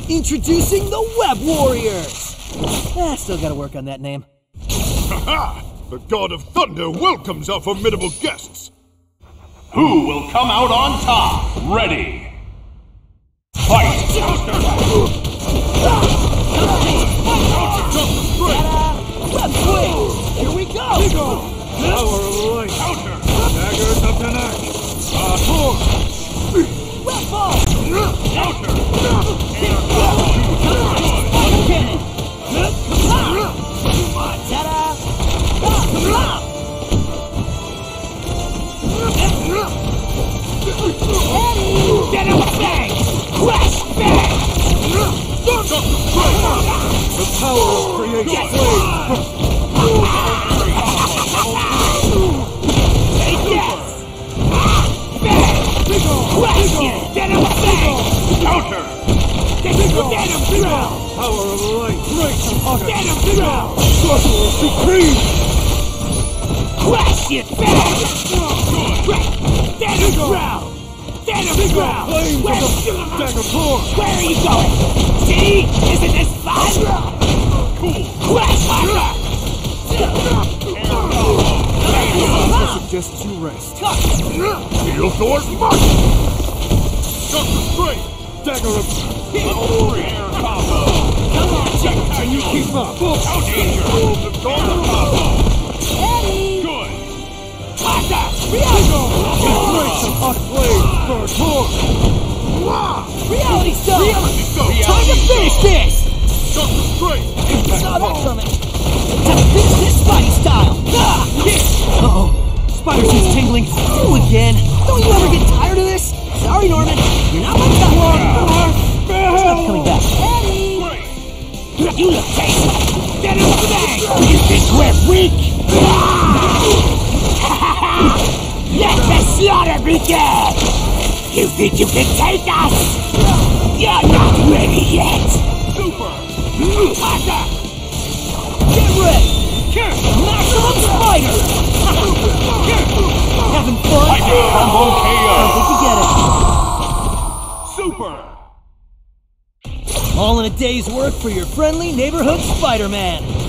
Introducing the Web Warriors! Still gotta work on that name. Ha-ha! The God of Thunder welcomes our formidable guests! Who will come out on top? Ready! Fight! Web swing! Here we go! Power of light! Counter! Daggers of the neck! Thor! Web ball! Counter! Spider cannon! Ta-da! Get him bang! Crash bang! The power of creation flame! Take this! Bang! Crash it! Get him bang! Counter! Get him through! Power of light! Break the hunter! Get him through! Sorcerer supreme! Crash it! Bang! Get him through! Get him through! Flames of the dagger Thor! Where are you going? See? Isn't this fun? Cool! Crash hunter! I suggest you rest. Feel Thor's mark! Doctor Strange! Dagger of... Level 3 air combo! Come on, Jack! Can you keep up? Danger! The Golden combo! Eddie! Good! Hunter! Embrace of hot flame for Thor! Reality Stone! Reality Stone! Time to finish this! Doctor Strange! Saw that coming! Time to finish this Spidey style! Uh-oh! Spider sense tingling! You again! Don't you ever get tired of this? Sorry, Norman! You're not my type! He's not coming back! Eddie! You look tasty! Get him bang! You think we're weak? Let the slaughter begin! You think you can take us? You're not ready yet! Super! Hunter! Get ready! Maximum Spider! Having fun? Combo I think you get it. Super! All in a day's work for your friendly neighborhood Spider-Man.